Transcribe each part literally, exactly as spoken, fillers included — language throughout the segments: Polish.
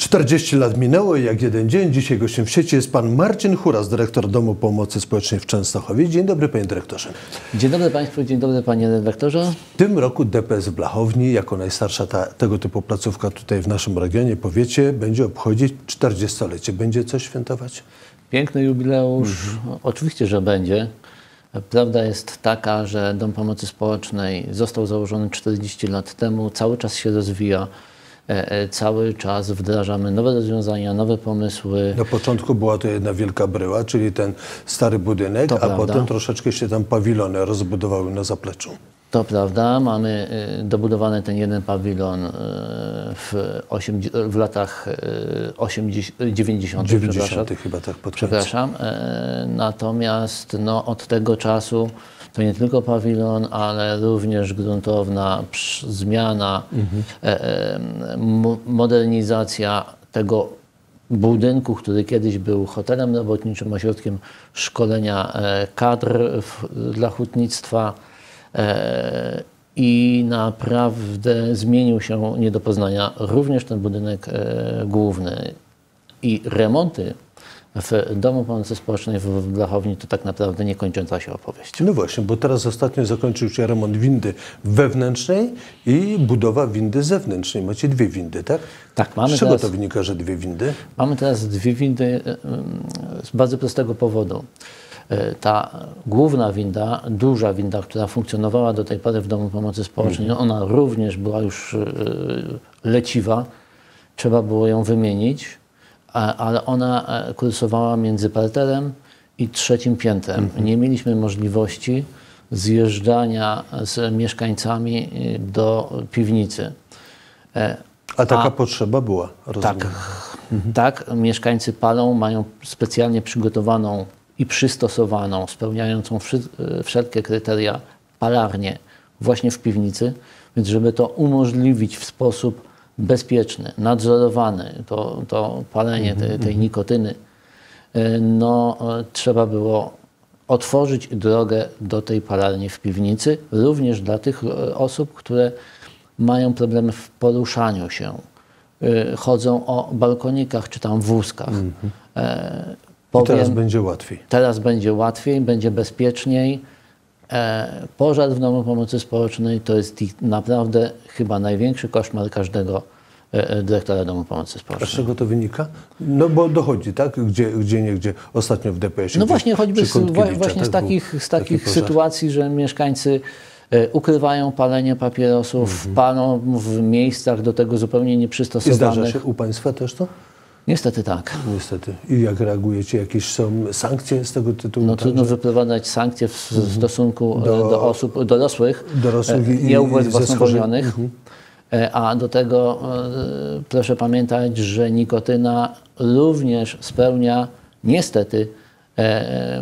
czterdzieści lat minęło i jak jeden dzień. Dzisiaj gościem w sieci jest pan Marcin Huras, dyrektor Domu Pomocy Społecznej w Częstochowie. Dzień dobry, panie dyrektorze. Dzień dobry państwu, dzień dobry panie redaktorze. W tym roku D P S w Blachowni, jako najstarsza ta, tego typu placówka tutaj w naszym regionie, powiecie, będzie obchodzić czterdziestolecie. Będzie coś świętować? Piękny jubileusz. Mhm. Oczywiście, że będzie. Prawda jest taka, że Dom Pomocy Społecznej został założony czterdzieści lat temu, cały czas się rozwija. Cały czas wdrażamy nowe rozwiązania, nowe pomysły. Na początku była to jedna wielka bryła, czyli ten stary budynek, To a prawda. potem troszeczkę się tam pawilony rozbudowały na zapleczu. To prawda, mamy dobudowany ten jeden pawilon w, osiem, w latach osiemdziesiątych, dziewięćdziesiątych, dziewięćdziesiątych chyba tak pod koniec. Przepraszam. Natomiast no, od tego czasu to nie tylko pawilon, ale również gruntowna zmiana, mhm. e, e, modernizacja tego budynku, który kiedyś był hotelem robotniczym, ośrodkiem szkolenia e, kadr w, dla hutnictwa e, i naprawdę zmienił się nie do poznania również ten budynek e, główny. I remonty w Domu Pomocy Społecznej w Blachowni to tak naprawdę niekończąca się opowieść. No właśnie, bo teraz ostatnio zakończył się remont windy wewnętrznej i budowa windy zewnętrznej. Macie dwie windy, tak? Tak, mamy. Z czego teraz, to wynika, że dwie windy? Mamy teraz dwie windy z bardzo prostego powodu. Ta główna winda, duża winda, która funkcjonowała do tej pory w Domu Pomocy Społecznej, mhm. ona również była już leciwa. Trzeba było ją wymienić, ale ona kursowała między parterem i trzecim piętrem. Mhm. Nie mieliśmy możliwości zjeżdżania z mieszkańcami do piwnicy. A taka A, potrzeba była, rozumiem. Tak, mhm. tak, mieszkańcy palą, mają specjalnie przygotowaną i przystosowaną, spełniającą wszelkie kryteria palarnię właśnie w piwnicy, więc żeby to umożliwić w sposób bezpieczny, nadzorowany, to, to palenie tej, tej nikotyny, no trzeba było otworzyć drogę do tej palarni w piwnicy, również dla tych osób, które mają problemy w poruszaniu się, chodzą o balkonikach czy tam wózkach. Mhm. Powiem, I teraz będzie łatwiej. Teraz będzie łatwiej, będzie bezpieczniej. Pożar w Domu Pomocy Społecznej to jest naprawdę chyba największy koszmar każdego dyrektora Domu Pomocy Społecznej. A z czego to wynika? No bo dochodzi, tak? Gdzie, gdzie nie gdzie ostatnio w D P S-ie. No właśnie, choćby z, właśnie z takich, z takich sytuacji, że mieszkańcy ukrywają palenie papierosów, mhm. palą w miejscach do tego zupełnie nieprzystosowanych. I zdarza się u państwa też to? Niestety tak. Niestety. I jak reagujecie? Jakieś są sankcje z tego tytułu? No trudno także? wyprowadzać sankcje w mhm. stosunku do, do osób dorosłych, dorosłych i, nieubezwłasnowolnionych. Mhm. A do tego e, proszę pamiętać, że nikotyna również spełnia niestety e, e,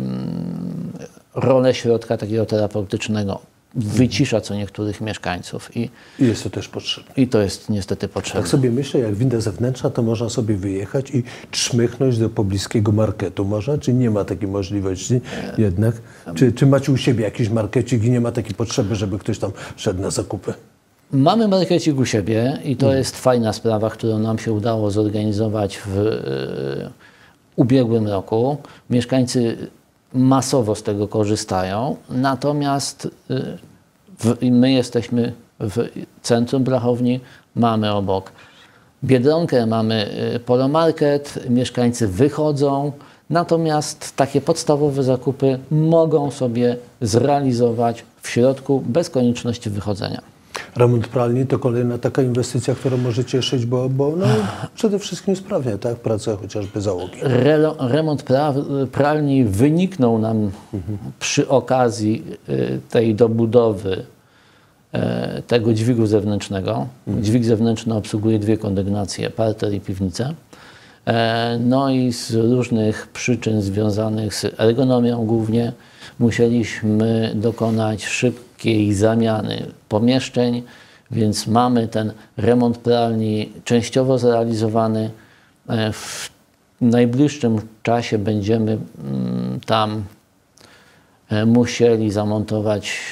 rolę środka takiego terapeutycznego. Wycisza co niektórych mieszkańców. I, I jest to też potrzebne. I to jest niestety potrzebne. Tak sobie myślę, jak winda zewnętrzna, to można sobie wyjechać i czmychnąć do pobliskiego marketu. Można? Czy nie ma takiej możliwości jednak? Czy, czy macie u siebie jakiś markecik i nie ma takiej potrzeby, żeby ktoś tam szedł na zakupy? Mamy markecik u siebie i to jest fajna sprawa, którą nam się udało zorganizować w y, ubiegłym roku. Mieszkańcy masowo z tego korzystają, natomiast y, w, my jesteśmy w centrum Blachowni, mamy obok Biedronkę, mamy y, Polomarket, mieszkańcy wychodzą, natomiast takie podstawowe zakupy mogą sobie zrealizować w środku bez konieczności wychodzenia. Remont pralni to kolejna taka inwestycja, która może cieszyć, bo, bo no, przede wszystkim usprawnia tak, pracę chociażby załogi. Re, remont pra, pralni wyniknął nam mhm. przy okazji y, tej dobudowy y, tego dźwigu zewnętrznego. Mhm. Dźwig zewnętrzny obsługuje dwie kondygnacje, parter i piwnicę. E, no i z różnych przyczyn związanych z ergonomią głównie musieliśmy dokonać szybkiej zamiany pomieszczeń, więc mamy ten remont pralni częściowo zrealizowany. W najbliższym czasie będziemy tam musieli zamontować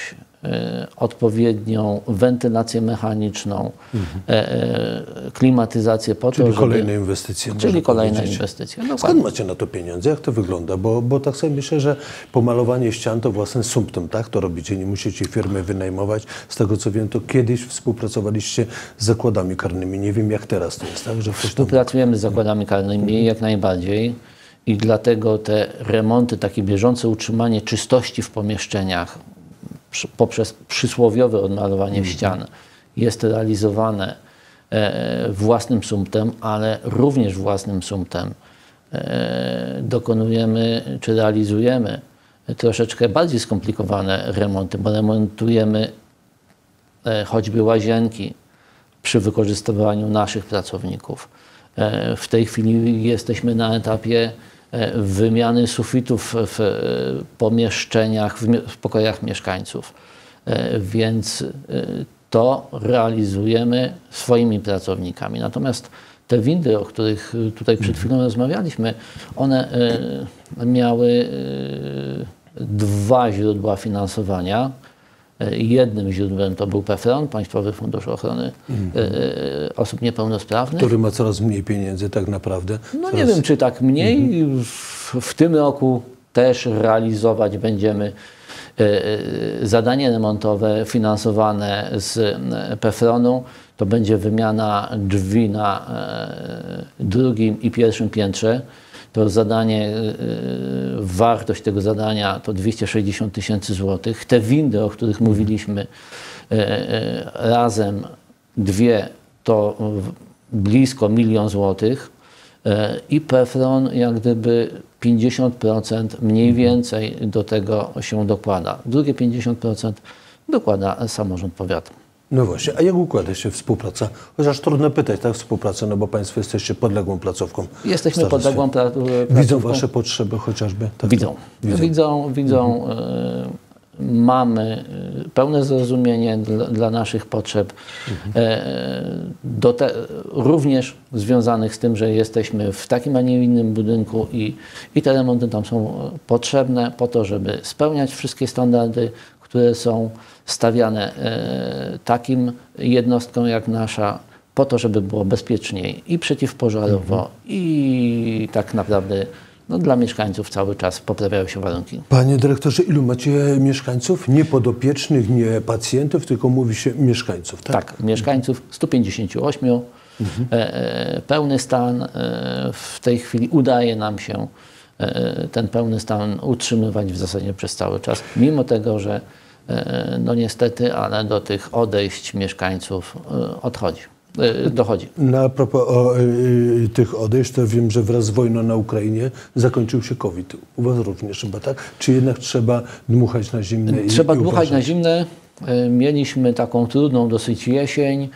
odpowiednią wentylację mechaniczną, mhm. e, klimatyzację po czyli to, żeby... kolejne inwestycje. Czyli kolejne inwestycje. Dokładnie. Skąd macie na to pieniądze? Jak to wygląda? Bo, bo tak sobie myślę, że pomalowanie ścian to własnym sumptem, tak? To robicie, nie musicie firmy wynajmować. Z tego co wiem, to kiedyś współpracowaliście z zakładami karnymi. Nie wiem jak teraz to jest, tak? Że ktoś tam... Współpracujemy z zakładami karnymi mhm. jak najbardziej i dlatego te remonty, takie bieżące utrzymanie czystości w pomieszczeniach poprzez przysłowiowe odmalowanie mm. ścian jest realizowane e, własnym sumptem, ale również własnym sumptem e, dokonujemy czy realizujemy troszeczkę bardziej skomplikowane remonty, bo remontujemy e, choćby łazienki przy wykorzystywaniu naszych pracowników. E, w tej chwili jesteśmy na etapie wymiany sufitów w pomieszczeniach, w pokojach mieszkańców. Więc to realizujemy swoimi pracownikami. Natomiast te windy, o których tutaj przed chwilą rozmawialiśmy, one miały dwa źródła finansowania. Jednym źródłem to był P F R O N, Państwowy Fundusz Ochrony mhm. Osób Niepełnosprawnych. Który ma coraz mniej pieniędzy tak naprawdę. No coraz... nie wiem, czy tak mniej. Mhm. W, w tym roku też realizować będziemy zadanie remontowe finansowane z P F R O N-u. To będzie wymiana drzwi na drugim i pierwszym piętrze. To zadanie, wartość tego zadania to dwieście sześćdziesiąt tysięcy złotych. Te windy, o których mówiliśmy, razem dwie to blisko milion złotych i P F R O N jak gdyby pięćdziesiąt procent mniej więcej do tego się dokłada. Drugie pięćdziesiąt procent dokłada samorząd powiatu. No właśnie, a jak układa się współpraca? Chociaż trudno pytać, tak, współpraca, no bo Państwo jesteście podległą placówką. Jesteśmy podległą pra placówką. Widzą Wasze potrzeby chociażby? Tak, widzą. Widzą, widzą. widzą mhm. y mamy pełne zrozumienie dla, dla naszych potrzeb, mhm. y do te, również związanych z tym, że jesteśmy w takim, a nie innym budynku i, i te remonty tam są potrzebne po to, żeby spełniać wszystkie standardy, które są stawiane e, takim jednostkom jak nasza, po to, żeby było bezpieczniej i przeciwpożarowo, mhm. i tak naprawdę no, dla mieszkańców cały czas poprawiają się warunki. Panie dyrektorze, ilu macie mieszkańców? Nie podopiecznych, nie pacjentów, tylko mówi się mieszkańców, tak? Tak, mieszkańców sto pięćdziesiąt osiem, mhm. e, e, pełny stan. E, w tej chwili udaje nam się e, ten pełny stan utrzymywać w zasadzie przez cały czas, mimo tego, że no niestety, ale do tych odejść mieszkańców odchodzi, dochodzi. No, a propos o, y, tych odejść, to wiem, że wraz z wojną na Ukrainie zakończył się COVID. U Was również chyba, tak? Czy jednak trzeba dmuchać na zimne? I, trzeba i dmuchać uważać? na zimne. Mieliśmy taką trudną dosyć jesień.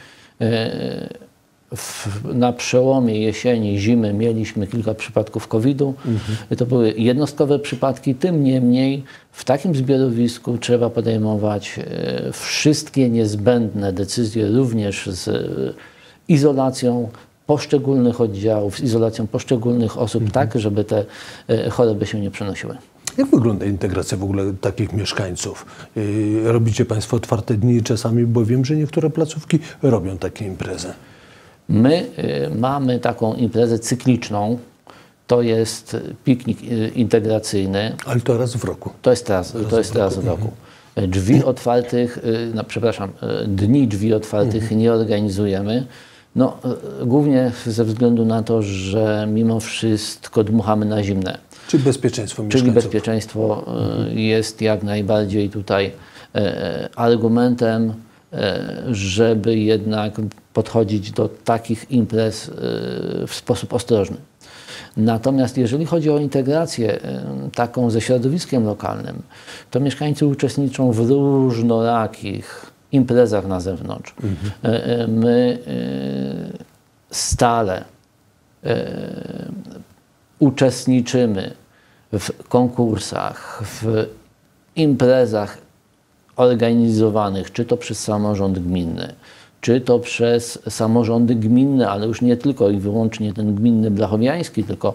W, na przełomie jesieni, zimy mieliśmy kilka przypadków kowida. Mhm. To były jednostkowe przypadki, tym niemniej w takim zbiorowisku trzeba podejmować e, wszystkie niezbędne decyzje, również z e, izolacją poszczególnych oddziałów, z izolacją poszczególnych osób, mhm. tak, żeby te e, choroby się nie przenosiły. Jak wygląda integracja w ogóle takich mieszkańców? Yy, robicie Państwo otwarte dni czasami, bo wiem, że niektóre placówki robią takie imprezy. My y, mamy taką imprezę cykliczną, to jest piknik y, integracyjny. Ale to raz w roku. To jest raz, raz, to jest w, raz roku. w roku. Drzwi otwartych, y, no, przepraszam, y, dni drzwi otwartych mhm. nie organizujemy. No, y, głównie ze względu na to, że mimo wszystko dmuchamy na zimne. Czyli bezpieczeństwo mieszkańców. Czyli bezpieczeństwo y, mhm. jest jak najbardziej tutaj y, argumentem, żeby jednak podchodzić do takich imprez w sposób ostrożny. Natomiast jeżeli chodzi o integrację taką ze środowiskiem lokalnym, to mieszkańcy uczestniczą w różnorakich imprezach na zewnątrz. Mhm. My stale uczestniczymy w konkursach, w imprezach organizowanych, czy to przez samorząd gminny, czy to przez samorządy gminne, ale już nie tylko i wyłącznie ten gminny Blachowiański, tylko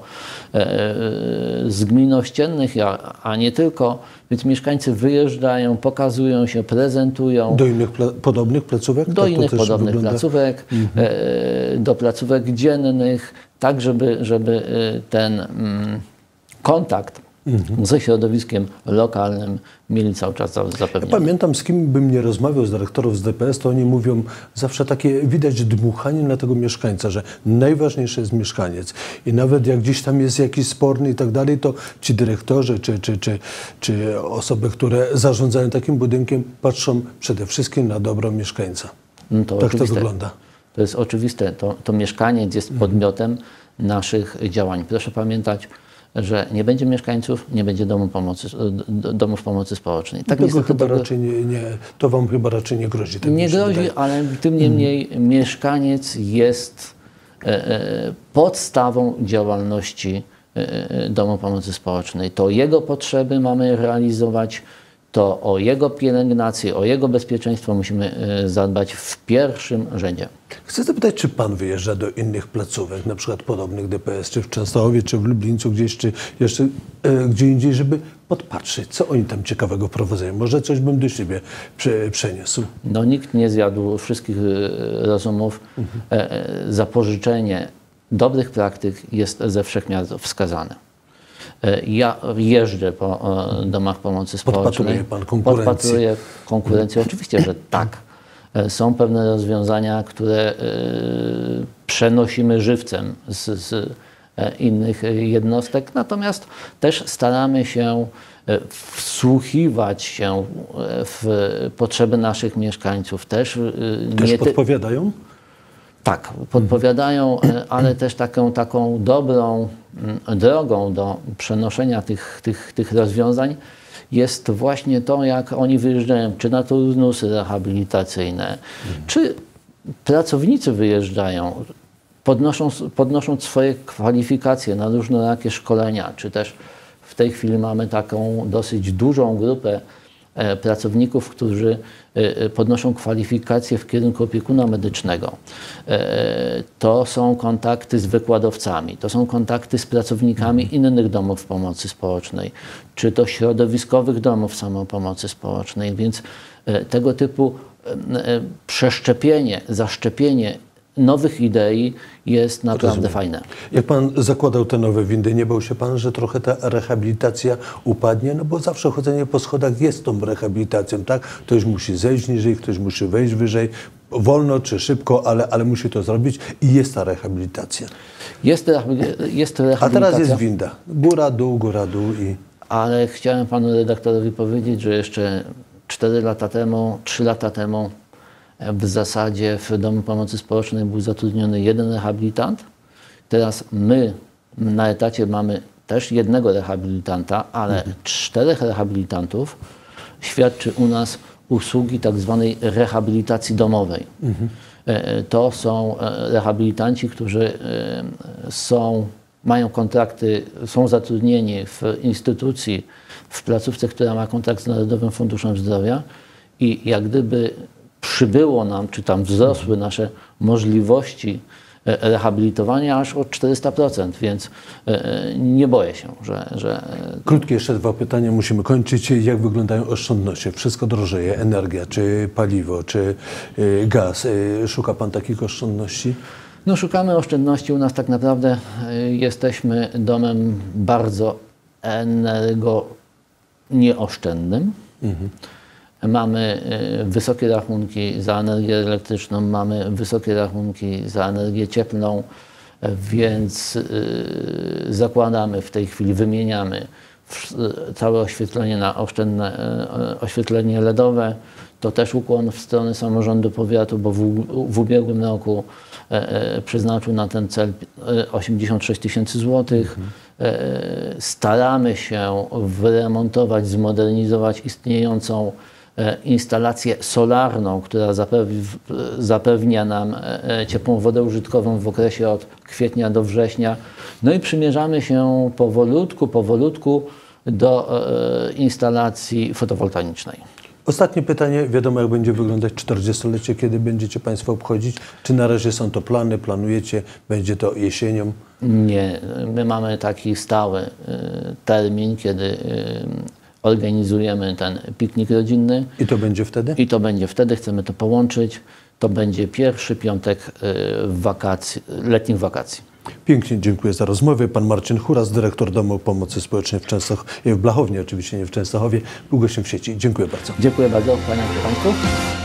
z gmin ościennych, a nie tylko. Więc mieszkańcy wyjeżdżają, pokazują się, prezentują. Do innych pla podobnych placówek? Do tak innych podobnych wygląda? placówek, mhm. do placówek dziennych, tak żeby, żeby ten mm, kontakt mhm. ze środowiskiem lokalnym mieli cały czas zapewniony. Ja pamiętam, z kim bym nie rozmawiał z dyrektorów z D P S, to oni mówią zawsze takie, widać dmuchanie na tego mieszkańca, że najważniejszy jest mieszkaniec. I nawet jak gdzieś tam jest jakiś sporny i tak dalej, to ci dyrektorzy czy, czy, czy, czy osoby, które zarządzają takim budynkiem, patrzą przede wszystkim na dobro mieszkańca. No to tak oczywiste. to wygląda. To jest oczywiste. To, to mieszkaniec jest podmiotem mhm. naszych działań. Proszę pamiętać, że nie będzie mieszkańców, nie będzie domu pomocy, domów pomocy społecznej. Tak tego chyba tego, raczej nie, nie, to wam chyba raczej nie grozi. Tak nie grozi, wydaje. Ale tym niemniej hmm. mieszkaniec jest e, e, podstawą działalności e, domu pomocy społecznej. To jego potrzeby mamy realizować, to o jego pielęgnację, o jego bezpieczeństwo musimy e, zadbać w pierwszym rzędzie. Chcę zapytać, czy pan wyjeżdża do innych placówek, na przykład podobnych D P S, czy w Częstochowie, czy w Lublińcu, gdzieś, czy jeszcze e, gdzie indziej, żeby podpatrzeć, co oni tam ciekawego prowadzą. Może coś bym do siebie prze, przeniósł. No nikt nie zjadł wszystkich rozumów. Mhm. E, zapożyczenie dobrych praktyk jest ze wszechmiar wskazane. Ja jeżdżę po domach pomocy społecznej. Podpatruje pan konkurencję? Podpatruję konkurencję. Oczywiście, że tak. Są pewne rozwiązania, które przenosimy żywcem z, z innych jednostek, natomiast też staramy się wsłuchiwać się w potrzeby naszych mieszkańców. Też, też nie podpowiadają? Tak, podpowiadają, ale też taką, taką dobrą drogą do przenoszenia tych, tych, tych rozwiązań jest właśnie to, jak oni wyjeżdżają, czy na turnusy rehabilitacyjne, mhm. czy pracownicy wyjeżdżają, podnoszą, podnoszą swoje kwalifikacje na różnorakie szkolenia, czy też w tej chwili mamy taką dosyć dużą grupę pracowników, którzy podnoszą kwalifikacje w kierunku opiekuna medycznego. To są kontakty z wykładowcami, to są kontakty z pracownikami innych domów pomocy społecznej, czy to środowiskowych domów samopomocy społecznej, więc tego typu przeszczepienie, zaszczepienie nowych idei jest naprawdę Rozumiem. fajne. Jak pan zakładał te nowe windy, nie bał się pan, że trochę ta rehabilitacja upadnie? No bo zawsze chodzenie po schodach jest tą rehabilitacją, tak? Ktoś musi zejść niżej, ktoś musi wejść wyżej, wolno czy szybko, ale, ale musi to zrobić i jest ta rehabilitacja. Jest, jest rehabilitacja. A teraz jest winda. Góra, dół, góra, dół i... Ale chciałem panu redaktorowi powiedzieć, że jeszcze cztery lata temu, trzy lata temu w zasadzie w Domu Pomocy Społecznej był zatrudniony jeden rehabilitant. Teraz my na etacie mamy też jednego rehabilitanta, ale mhm. czterech rehabilitantów świadczy u nas usługi tak zwanej rehabilitacji domowej. Mhm. To są rehabilitanci, którzy są, mają kontrakty, są zatrudnieni w instytucji, w placówce, która ma kontrakt z Narodowym Funduszem Zdrowia i jak gdyby przybyło nam, czy tam wzrosły nasze możliwości rehabilitowania aż o czterysta procent, więc nie boję się, że... że... Krótkie jeszcze dwa pytania, musimy kończyć. Jak wyglądają oszczędności? Wszystko drożeje, energia, czy paliwo, czy gaz. Szuka pan takich oszczędności? No szukamy oszczędności. U nas tak naprawdę jesteśmy domem bardzo energo nieoszczędnym. Mhm. Mamy wysokie rachunki za energię elektryczną, mamy wysokie rachunki za energię cieplną, więc zakładamy w tej chwili, wymieniamy całe oświetlenie na oszczędne oświetlenie L E D owe. To też ukłon w stronę samorządu powiatu, bo w, w ubiegłym roku przeznaczył na ten cel osiemdziesiąt sześć tysięcy złotych. Staramy się wyremontować, zmodernizować istniejącą instalację solarną, która zapewni, zapewnia nam ciepłą wodę użytkową w okresie od kwietnia do września. No i przymierzamy się powolutku, powolutku do instalacji fotowoltaicznej. Ostatnie pytanie. Wiadomo, jak będzie wyglądać czterdziestolecie, kiedy będziecie Państwo obchodzić? Czy na razie są to plany, planujecie? Będzie to jesienią? Nie, my mamy taki stały y, termin, kiedy y, organizujemy ten piknik rodzinny. I to będzie wtedy? I to będzie wtedy, chcemy to połączyć. To będzie pierwszy piątek y, w wakacji, letnich wakacji. Pięknie dziękuję za rozmowę. Pan Marcin Huras, dyrektor Domu Pomocy Społecznej w Częstochowie, w Blachowni, oczywiście nie w Częstochowie, był gościem w sieci. Dziękuję bardzo. Dziękuję bardzo, kłaniam się Państwu.